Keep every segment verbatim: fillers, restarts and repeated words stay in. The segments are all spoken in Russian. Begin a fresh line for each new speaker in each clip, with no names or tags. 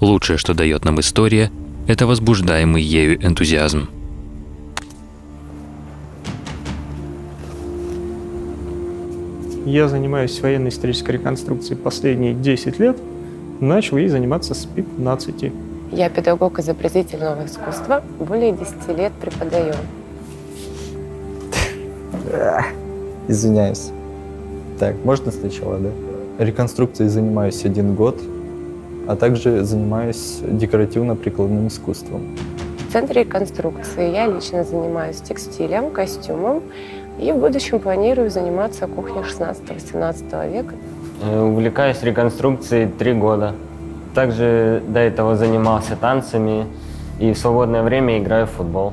Лучшее, что дает нам история, это возбуждаемый ею энтузиазм.
Я занимаюсь военной исторической реконструкцией последние десять лет. Начал ей заниматься с пятнадцати.
Я педагог изобразительного искусства. Более десяти лет преподаю.
Извиняюсь. Так, можно сначала, да? Реконструкцией занимаюсь один год, а также занимаюсь декоративно-прикладным искусством.
В центре реконструкции я лично занимаюсь текстилем, костюмом и в будущем планирую заниматься кухней шестнадцатого-семнадцатого века.
Увлекаюсь реконструкцией три года. Также до этого занимался танцами и в свободное время играю в футбол.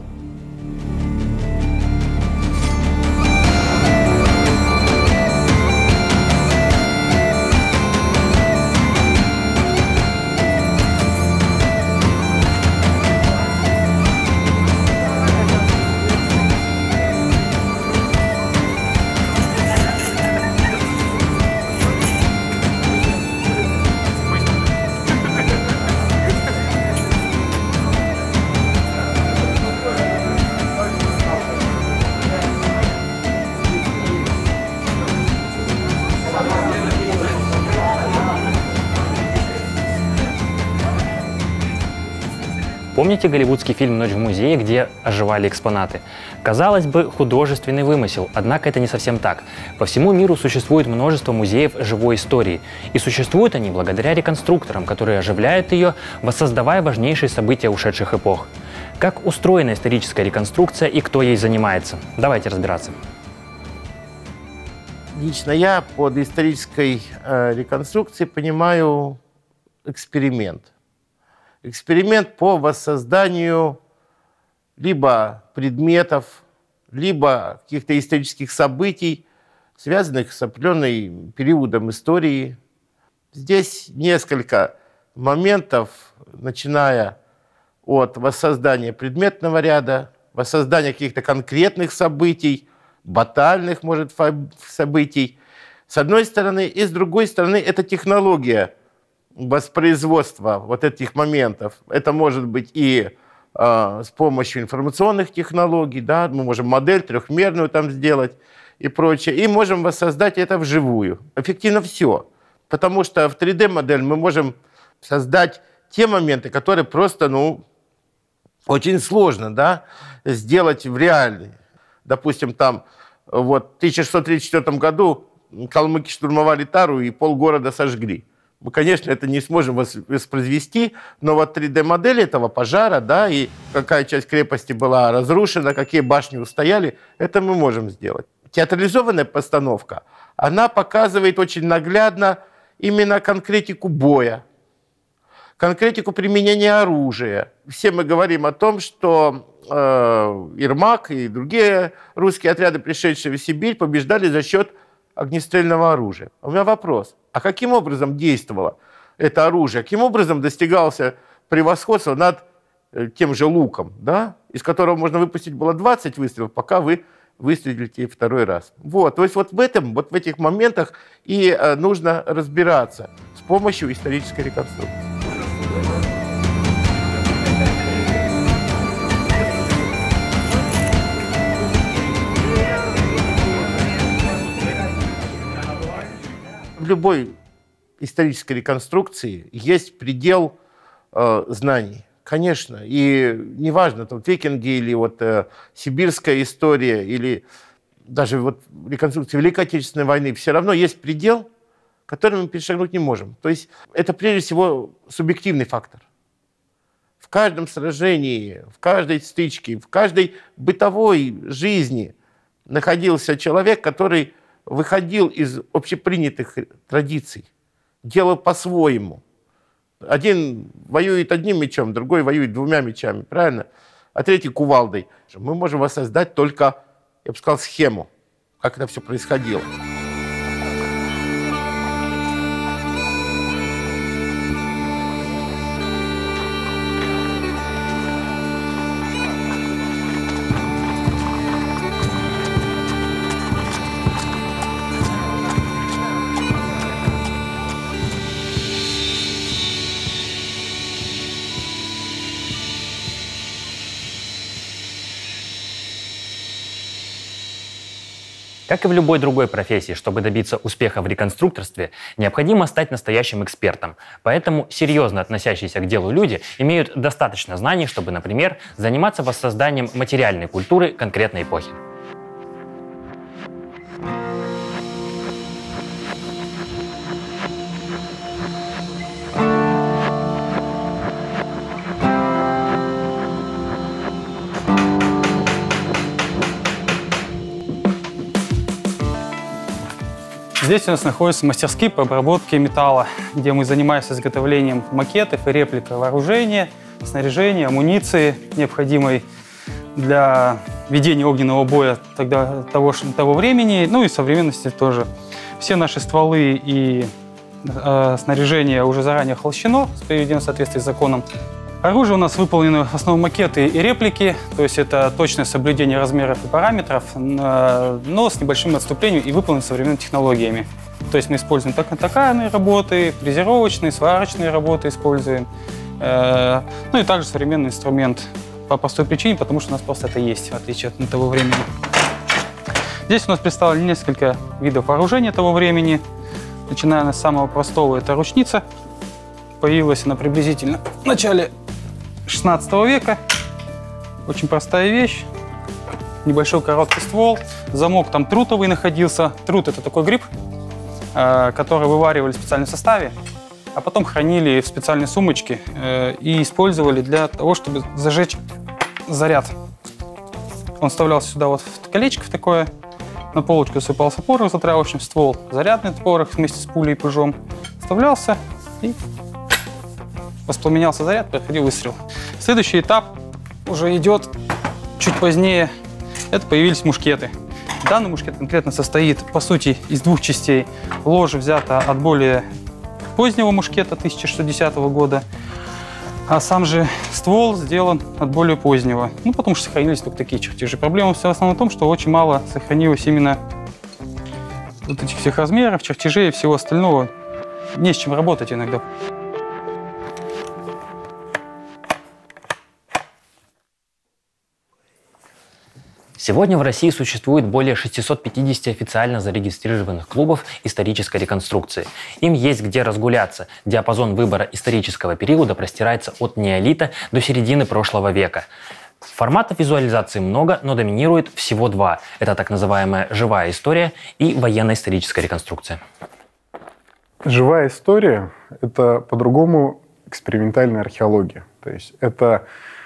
Помните голливудский фильм «Ночь в музее», где оживали экспонаты? Казалось бы, художественный вымысел, однако это не совсем так. По всему миру существует множество музеев живой истории. И существуют они благодаря реконструкторам, которые оживляют ее, воссоздавая важнейшие события ушедших эпох. Как устроена историческая реконструкция и кто ей занимается? Давайте разбираться.
Лично я под исторической э, реконструкцией понимаю эксперимент. Эксперимент по воссозданию либо предметов, либо каких-то исторических событий, связанных с определенным периодом истории. Здесь несколько моментов, начиная от воссоздания предметного ряда, воссоздания каких-то конкретных событий, батальных, может, событий, с одной стороны, и с другой стороны, это технология воспроизводства вот этих моментов. Это может быть и э, с помощью информационных технологий, да, мы можем модель трехмерную там сделать и прочее, и можем воссоздать это вживую. Эффективно все, потому что в три дэ модель мы можем создать те моменты, которые просто, ну, очень сложно, да, сделать в реальной. Допустим, там вот в тысяча шестьсот тридцать четвёртом году калмыки штурмовали Тару и полгорода сожгли. Мы, конечно, это не сможем воспроизвести, но вот три дэ модель этого пожара, да, и какая часть крепости была разрушена, какие башни устояли, это мы можем сделать. Театрализованная постановка, она показывает очень наглядно именно конкретику боя, конкретику применения оружия. Все мы говорим о том, что э, Ермак и другие русские отряды, пришедшие в Сибирь, побеждали за счет огнестрельного оружия. У меня вопрос. А каким образом действовало это оружие? Каким образом достигался превосходство над тем же луком, да? Из которого можно выпустить было двадцать выстрелов, пока вы выстрелите второй раз. Вот. То есть вот в этом, вот в этих моментах и э, нужно разбираться с помощью исторической реконструкции. В любой исторической реконструкции есть предел э, знаний, конечно. И неважно, там викинги или вот э, сибирская история, или даже вот реконструкция Великой Отечественной войны, все равно есть предел, который мы перешагнуть не можем. То есть это прежде всего субъективный фактор. В каждом сражении, в каждой стычке, в каждой бытовой жизни находился человек, который выходил из общепринятых традиций, делал по-своему. Один воюет одним мечом, другой воюет двумя мечами, правильно? А третий кувалдой. Мы можем воссоздать только, я бы сказал, схему, как это все происходило.
Как и в любой другой профессии, чтобы добиться успеха в реконструкторстве, необходимо стать настоящим экспертом. Поэтому серьезно относящиеся к делу люди имеют достаточно знаний, чтобы, например, заниматься воссозданием материальной культуры конкретной эпохи.
Здесь у нас находятся мастерские по обработке металла, где мы занимаемся изготовлением макетов и реплик вооружения, снаряжения, амуниции, необходимой для ведения огненного боя тогда, того, того времени, ну и современности тоже. Все наши стволы и э, снаряжение уже заранее охолощено, приведено в соответствии с законом. Оружие у нас выполнено в основном макеты и реплики, то есть это точное соблюдение размеров и параметров, но с небольшим отступлением и выполнено современными технологиями. То есть мы используем токарные работы, фрезеровочные, сварочные работы используем, ну и также современный инструмент по простой причине, потому что у нас просто это есть, в отличие от того времени. Здесь у нас представлено несколько видов вооружения того времени, начиная с самого простого, это ручница. Появилась она приблизительно в начале шестнадцатого века. Очень простая вещь. Небольшой короткий ствол. Замок там трутовый находился. Трут – это такой гриб, который вываривали в специальном составе, а потом хранили в специальной сумочке и использовали для того, чтобы зажечь заряд. Он вставлялся сюда вот в колечко в такое. На полочку засыпался порох, затравочный ствол, зарядный порох вместе с пулей и пыжом. Вставлялся и воспламенялся заряд, проходил выстрел. Следующий этап уже идет чуть позднее. Это появились мушкеты. Данный мушкет конкретно состоит, по сути, из двух частей. Ложе взято от более позднего мушкета тысяча шестьсот десятого года, а сам же ствол сделан от более позднего. Ну, потому что сохранились только такие чертежи. Проблема в основном в том, что очень мало сохранилось именно вот этих всех размеров, чертежей и всего остального. Не с чем работать иногда.
Сегодня в России существует более шестисот пятидесяти официально зарегистрированных клубов исторической реконструкции. Им есть где разгуляться. Диапазон выбора исторического периода простирается от неолита до середины прошлого века. Форматов визуализации много, но доминирует всего два. Это так называемая живая история и военно-историческая реконструкция.
Живая история – это по-другому экспериментальная археология. То есть это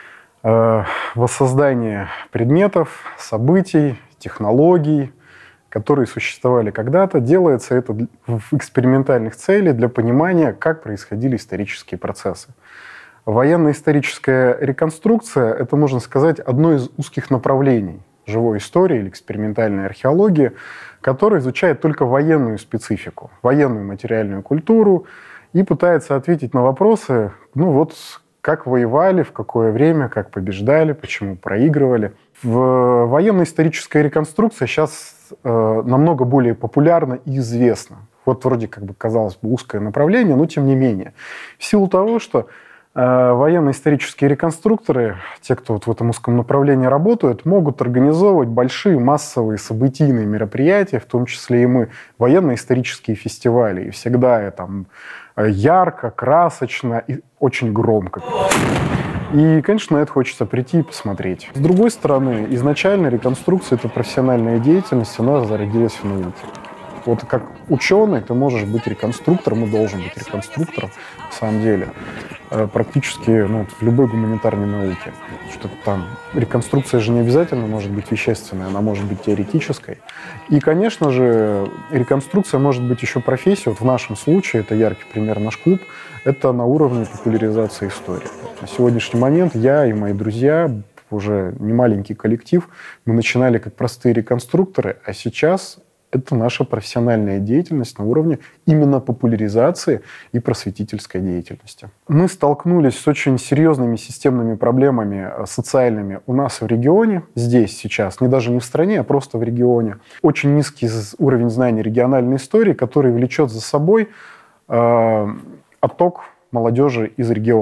воссоздание предметов, событий, технологий, которые существовали когда-то. Делается это в экспериментальных целях для понимания, как происходили исторические процессы. Военно-историческая реконструкция – это, можно сказать, одно из узких направлений живой истории или экспериментальной археологии, которая изучает только военную специфику, военную материальную культуру и пытается ответить на вопросы, ну вот, как воевали, в какое время, как побеждали, почему проигрывали. В военно-историческая реконструкция сейчас э, намного более популярна и известна. Вот вроде как бы, казалось бы, узкое направление, но тем не менее. В силу того, что э, военно-исторические реконструкторы, те, кто вот в этом узком направлении работают, могут организовывать большие массовые событийные мероприятия, в том числе и мы, военно-исторические фестивали. И всегда там ярко, красочно и очень громко. И, конечно, на это хочется прийти и посмотреть. С другой стороны, изначально реконструкция – это профессиональная деятельность, она зародилась в науке. Вот как ученый ты можешь быть реконструктором и должен быть реконструктором, на самом деле, практически ну, в любой гуманитарной науке. Что там реконструкция же не обязательно может быть вещественной, она может быть теоретической. И, конечно же, реконструкция может быть еще профессией. Вот в нашем случае, это яркий пример наш клуб, это на уровне популяризации истории. На сегодняшний момент я и мои друзья, уже не маленький коллектив, мы начинали как простые реконструкторы, а сейчас это наша профессиональная деятельность на уровне именно популяризации и просветительской деятельности. Мы столкнулись с очень серьезными системными проблемами социальными у нас в регионе, здесь сейчас, не даже не в стране, а просто в регионе. Очень низкий уровень знаний региональной истории, который влечет за собой э, отток молодежи из региона.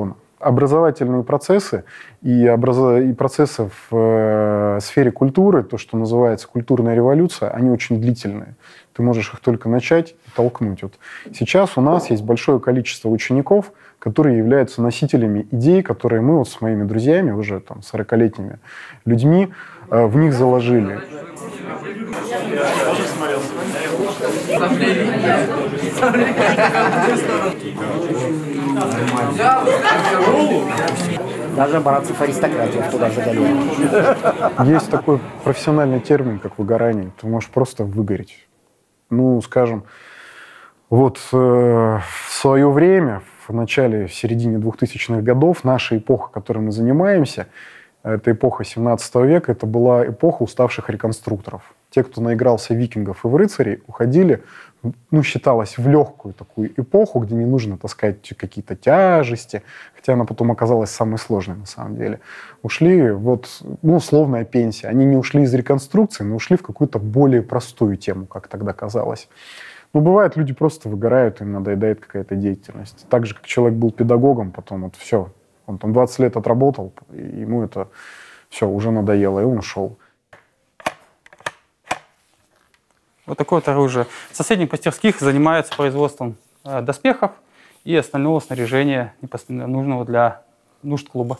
образовательные процессы и, образ... и процессы в э, сфере культуры, то, что называется культурная революция, они очень длительные. Ты можешь их только начать и толкнуть. Вот сейчас у нас есть большое количество учеников, которые являются носителями идей, которые мы вот с моими друзьями, уже там сорокалетними людьми, э, в них заложили.
Даже братцев аристократов туда загоняют.
Есть такой профессиональный термин, как выгорание. Ты можешь просто выгореть. Ну, скажем, вот э, в свое время, в начале, в середине двухтысячных годов, наша эпоха, которой мы занимаемся, это эпоха семнадцатого века, это была эпоха уставших реконструкторов. Те, кто наигрался в викингов и в рыцарей, уходили, ну, считалось, в легкую такую эпоху, где не нужно таскать какие-то тяжести, хотя она потом оказалась самой сложной на самом деле. Ушли, вот, ну, условная пенсия. Они не ушли из реконструкции, но ушли в какую-то более простую тему, как тогда казалось. Ну, бывает, люди просто выгорают, им надоедает какая-то деятельность. Так же, как человек был педагогом, потом вот все, он там двадцать лет отработал, и ему это все уже надоело, и он ушел.
Вот такое вот оружие. В соседних мастерских занимаются производством э, доспехов и остального снаряжения, нужного для нужд клуба.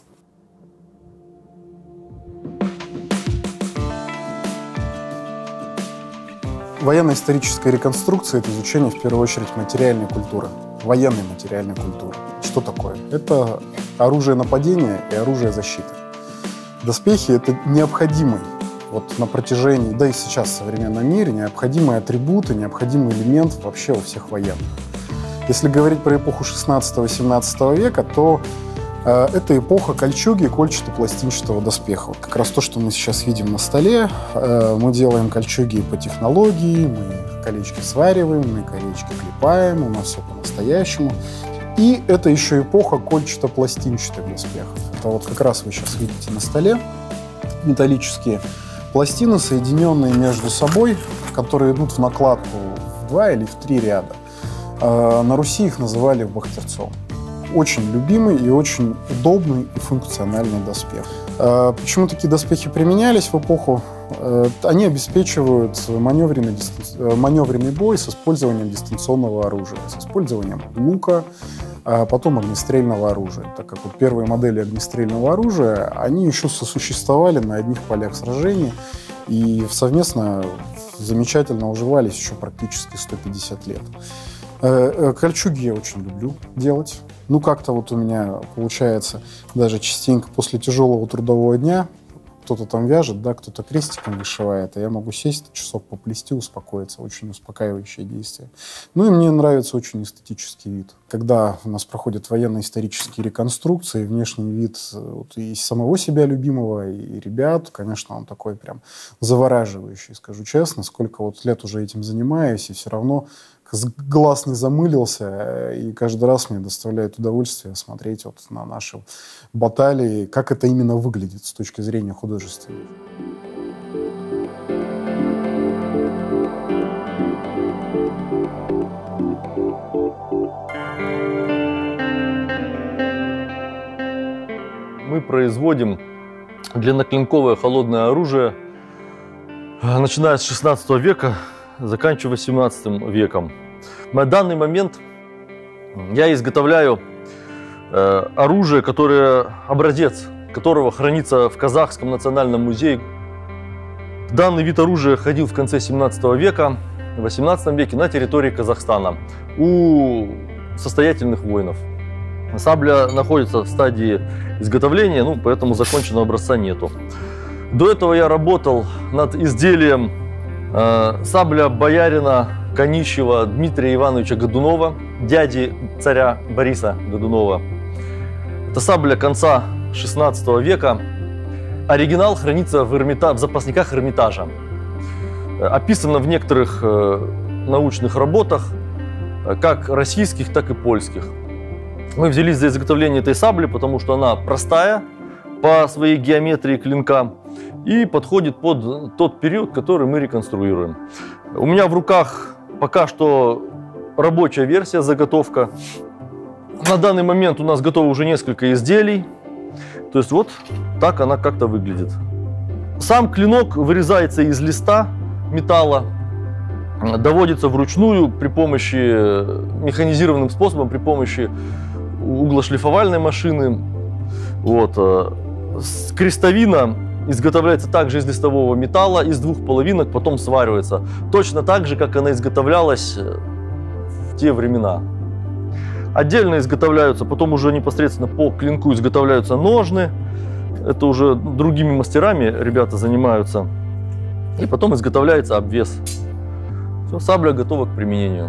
Военно-историческая реконструкция – это изучение, в первую очередь, материальной культуры, военной материальной культуры. Что такое? Это оружие нападения и оружие защиты. Доспехи – это необходимый вот на протяжении, да и сейчас в современном мире, необходимые атрибуты, необходимый элемент вообще у всех военных. Если говорить про эпоху шестнадцатого-семнадцатого века, то э, это эпоха кольчуги и кольчато-пластинчатого доспеха. Вот как раз то, что мы сейчас видим на столе. Э, мы делаем кольчуги по технологии, мы колечки свариваем, мы колечки клепаем, у нас все по-настоящему. И это еще эпоха кольчато-пластинчатых доспехов. Это вот как раз вы сейчас видите на столе металлические пластины, соединенные между собой, которые идут в накладку в два или в три ряда. На Руси их называли бахтерцом. Очень любимый и очень удобный и функциональный доспех. Почему такие доспехи применялись в эпоху? Они обеспечивают маневренный, маневренный бой с использованием дистанционного оружия, с использованием лука, а потом огнестрельного оружия. Так как вот первые модели огнестрельного оружия, они еще сосуществовали на одних полях сражений и совместно замечательно уживались еще практически сто пятьдесят лет. Кольчуги я очень люблю делать. Ну, как-то вот у меня получается даже частенько после тяжелого трудового дня кто-то там вяжет, да, кто-то крестиком вышивает, а я могу сесть, часов поплести, успокоиться. Очень успокаивающее действие. Ну и мне нравится очень эстетический вид. Когда у нас проходят военно-исторические реконструкции, внешний вид вот, и самого себя любимого, и ребят, конечно, он такой прям завораживающий, скажу честно. Сколько вот лет уже этим занимаюсь, и все равно глаз не замылился, и каждый раз мне доставляет удовольствие смотреть вот на наши баталии, как это именно выглядит с точки зрения художественной.
Мы производим длинноклинковое холодное оружие, начиная с шестнадцатого века, заканчивая семнадцатым веком. На данный момент я изготовляю э, оружие, которое, образец которого хранится в Казахском национальном музее. Данный вид оружия ходил в конце семнадцатого века, в восемнадцатом веке на территории Казахстана у состоятельных воинов. Сабля находится в стадии изготовления, ну, поэтому законченного образца нету. До этого я работал над изделием э, сабля боярина Конищева Дмитрия Ивановича Годунова, дяди царя Бориса Годунова. Это сабля конца шестнадцатого века. Оригинал хранится в, Эрмита... в запасниках Эрмитажа. Описано в некоторых э, научных работах, как российских, так и польских. Мы взялись за изготовление этой сабли, потому что она простая по своей геометрии клинка и подходит под тот период, который мы реконструируем. У меня в руках пока что рабочая версия, заготовка. На данный момент у нас готово уже несколько изделий. То есть вот так она как-то выглядит. Сам клинок вырезается из листа металла, доводится вручную при помощи, механизированным способом, при помощи углошлифовальной машины. Вот. Крестовина изготовляется также из листового металла, из двух половинок, потом сваривается. Точно так же, как она изготовлялась в те времена. Отдельно изготовляются, потом уже непосредственно по клинку изготовляются ножны. Это уже другими мастерами ребята занимаются. И потом изготовляется обвес. Все, сабля готова к применению.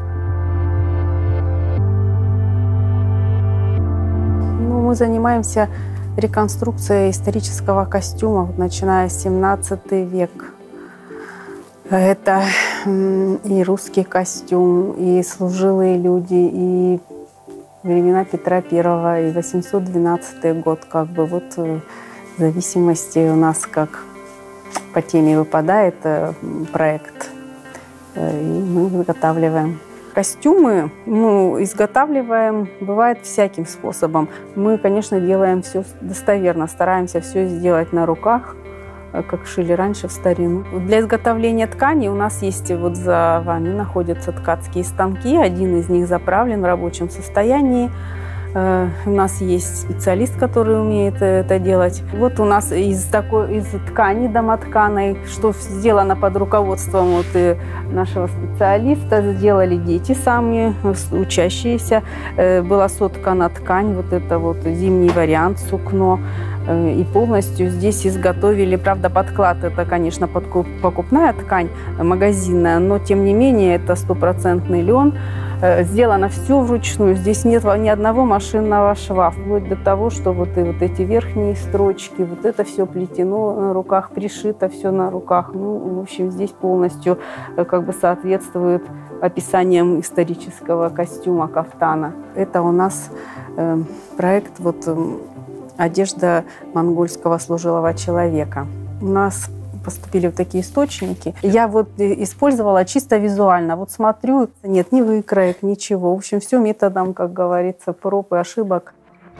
Ну, мы занимаемся реконструкцией исторического костюма, начиная с семнадцатого века. Это и русский костюм, и служилые люди, и времена Петра Первого, и восемьсот двенадцатый год. Как бы вот в зависимости у нас как по теме выпадает проект, и мы изготавливаем. Костюмы ну, изготавливаем, бывает всяким способом. Мы, конечно, делаем все достоверно, стараемся все сделать на руках, как шили раньше в старину. Для изготовления ткани у нас есть, вот за вами находятся ткацкие станки. Один из них заправлен в рабочем состоянии. У нас есть специалист, который умеет это делать. Вот у нас из такой из ткани домотканой, что сделано под руководством вот нашего специалиста, сделали дети сами, учащиеся. Была соткана ткань, вот это вот зимний вариант, сукно. И полностью здесь изготовили, правда, подклад, это, конечно, покупная ткань, магазинная, но, тем не менее, это стопроцентный лен. Сделано все вручную, здесь нет ни одного машинного шва, вплоть до того, что вот, и вот эти верхние строчки, вот это все плетено на руках, пришито все на руках. Ну, в общем, здесь полностью как бы соответствует описаниям исторического костюма кафтана. Это у нас э, проект вот, э, одежда монгольского служилого человека. У нас поступили вот такие источники. Я вот использовала чисто визуально. Вот смотрю, нет ни выкроек, ничего. В общем, все методом, как говорится, проб и ошибок.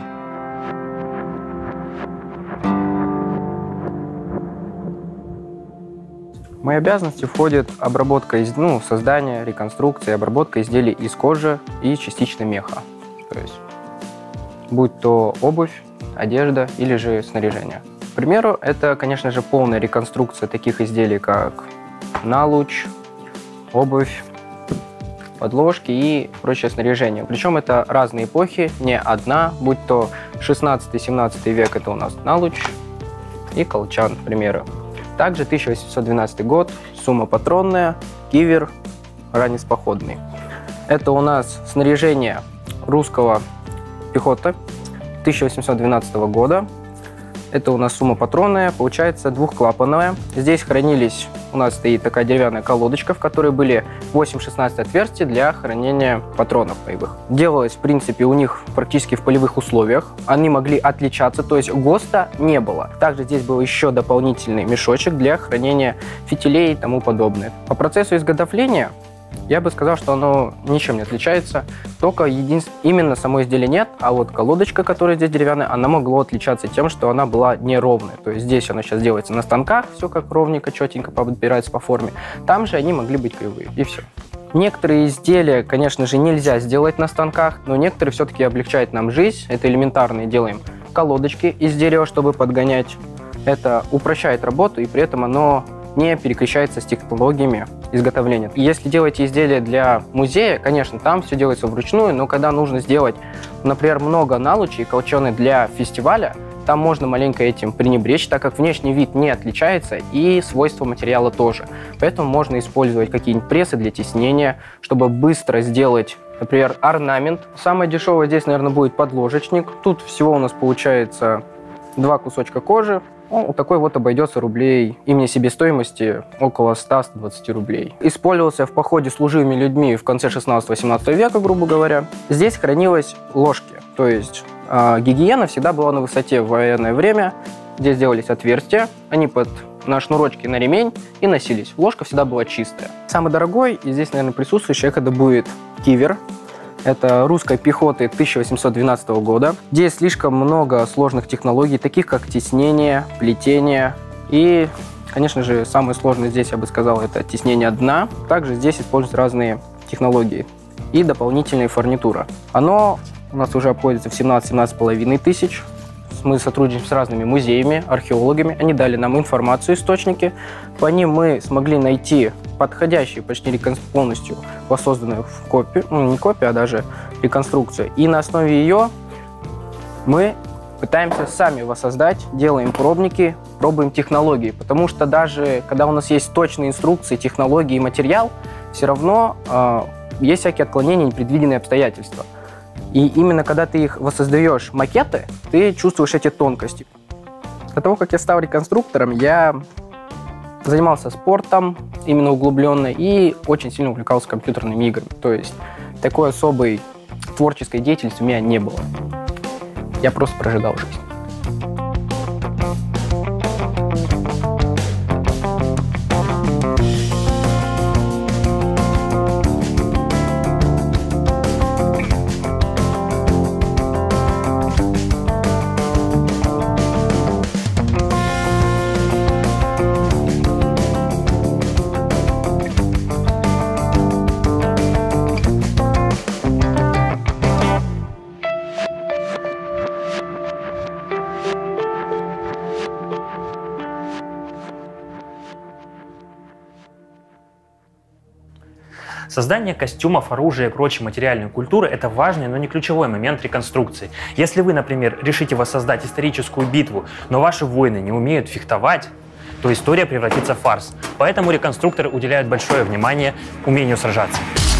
В мои обязанности входит обработка, из, ну, создание, реконструкция, обработка изделий из кожи и частично меха. То есть, будь то обувь, одежда или же снаряжение. К примеру, это, конечно же, полная реконструкция таких изделий, как налуч, обувь, подложки и прочее снаряжение. Причем это разные эпохи, не одна, будь то шестнадцатый-семнадцатый век, это у нас налуч и колчан, к примеру. Также тысяча восемьсот двенадцатый год, сумма патронная, кивер, ранец походный. Это у нас снаряжение русского пехоты тысяча восемьсот двенадцатого года. Это у нас сумма патронная, получается двухклапанная. Здесь хранились, у нас стоит такая деревянная колодочка, в которой были восемь-шестнадцать отверстий для хранения патронов боевых. Делалось, в принципе, у них практически в полевых условиях. Они могли отличаться, то есть ГОСТа не было. Также здесь был еще дополнительный мешочек для хранения фитилей и тому подобное. По процессу изготовления я бы сказал, что оно ничем не отличается, только единственно, именно само изделие нет, а вот колодочка, которая здесь деревянная, она могла отличаться тем, что она была неровная. То есть здесь она сейчас делается на станках, все как ровненько, четенько подбирается по форме. Там же они могли быть кривые, и все. Некоторые изделия, конечно же, нельзя сделать на станках, но некоторые все-таки облегчают нам жизнь. Это элементарные делаем колодочки из дерева, чтобы подгонять. Это упрощает работу, и при этом оно не переключается с технологиями изготовления. Если делаете изделия для музея, конечно, там все делается вручную, но когда нужно сделать, например, много налучей и колчаны для фестиваля, там можно маленько этим пренебречь, так как внешний вид не отличается и свойства материала тоже. Поэтому можно использовать какие-нибудь прессы для теснения, чтобы быстро сделать, например, орнамент. Самое дешевое здесь, наверное, будет подложечник. Тут всего у нас получается два кусочка кожи. Он вот такой вот обойдется рублей, именно себестоимости около ста — ста двадцати рублей. Использовался в походе служивыми людьми в конце шестнадцатого-семнадцатого века, грубо говоря. Здесь хранились ложки, то есть э, гигиена всегда была на высоте в военное время. Здесь делались отверстия, они под на шнурочки на ремень и носились. Ложка всегда была чистая. Самый дорогой, и здесь, наверное, присутствующий, это будет кивер. Это русской пехоты тысяча восемьсот двенадцатого года. Здесь слишком много сложных технологий, таких как теснение, плетение и, конечно же, самое сложное здесь, я бы сказал, это теснение дна. Также здесь используют разные технологии и дополнительная фурнитура. Оно у нас уже обходится в семнадцать-семнадцать с половиной тысяч. Мы сотрудничаем с разными музеями, археологами. Они дали нам информацию, источники. По ним мы смогли найти подходящую, почти полностью воссозданную копию, ну не копию, а даже реконструкцию. И на основе ее мы пытаемся сами воссоздать, делаем пробники, пробуем технологии. Потому что даже когда у нас есть точные инструкции, технологии и материал, все равно э, есть всякие отклонения, непредвиденные обстоятельства. И именно когда ты их воссоздаешь, макеты, ты чувствуешь эти тонкости. До того, как я стал реконструктором, я занимался спортом, именно углубленно, и очень сильно увлекался компьютерными играми. То есть такой особой творческой деятельности у меня не было. Я просто прожигал жизнь.
Создание костюмов, оружия и прочей материальной культуры – это важный, но не ключевой момент реконструкции. Если вы, например, решите воссоздать историческую битву, но ваши воины не умеют фехтовать, то история превратится в фарс. Поэтому реконструкторы уделяют большое внимание умению сражаться.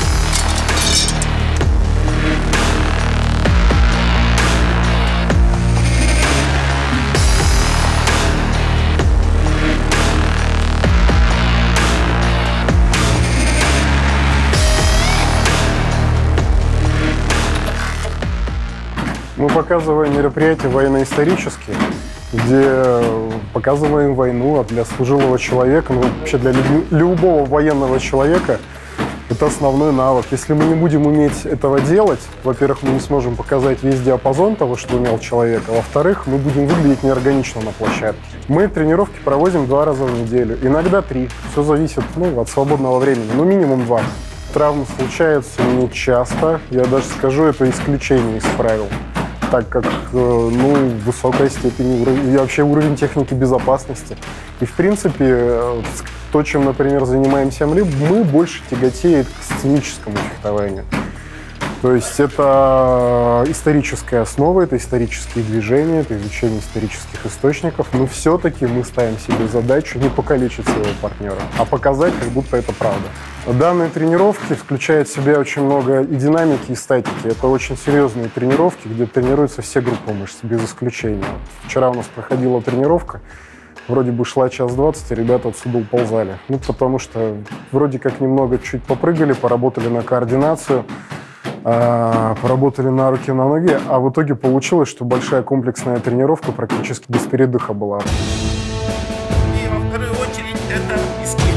Мы показываем мероприятия военно-исторические, где показываем войну, а для служилого человека, ну вообще для любого военного человека, это основной навык. Если мы не будем уметь этого делать, во-первых, мы не сможем показать весь диапазон того, что умел человек, а во-вторых, мы будем выглядеть неорганично на площадке. Мы тренировки проводим два раза в неделю, иногда три. Все зависит ну, от свободного времени, но минимум два. Травмы случаются не часто, я даже скажу, это исключение из правил, так как ну, высокая степень и вообще уровень техники безопасности. И, в принципе, то, чем, например, занимаемся мы, мы больше тяготеет к сценическому фехтованию. То есть это историческая основа, это исторические движения, это изучение исторических источников, но все-таки мы ставим себе задачу не покалечить своего партнера, а показать, как будто это правда. Данные тренировки включают в себя очень много и динамики, и статики. Это очень серьезные тренировки, где тренируются все группы мышц, без исключения. Вчера у нас проходила тренировка, вроде бы шла час двадцать, и ребята отсюда уползали. Ну, потому что вроде как немного чуть попрыгали, поработали на координацию, поработали на руки, на ноги, а в итоге получилось, что большая комплексная тренировка практически без передыха была.
И во вторую очередь это эскиз.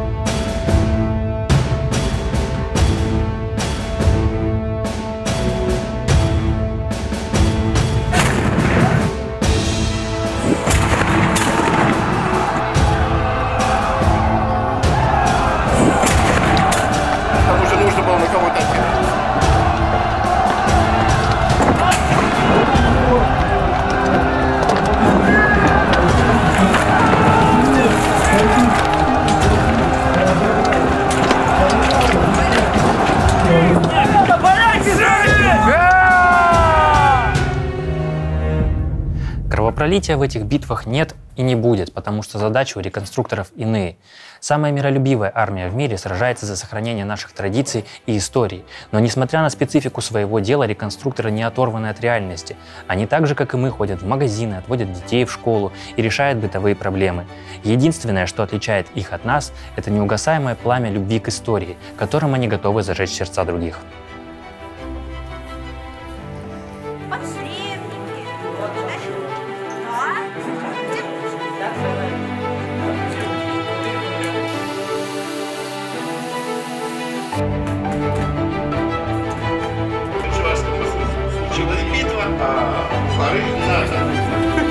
Там уже нужно было на кого-то опираться.
Кровопролития в этих битвах нет и не будет, потому что задачи у реконструкторов иные. Самая миролюбивая армия в мире сражается за сохранение наших традиций и историй. Но несмотря на специфику своего дела, реконструкторы не оторваны от реальности. Они так же, как и мы, ходят в магазины, отводят детей в школу и решают бытовые проблемы. Единственное, что отличает их от нас, это неугасаемое пламя любви к истории, которым они готовы зажечь сердца других.
Порыв надо.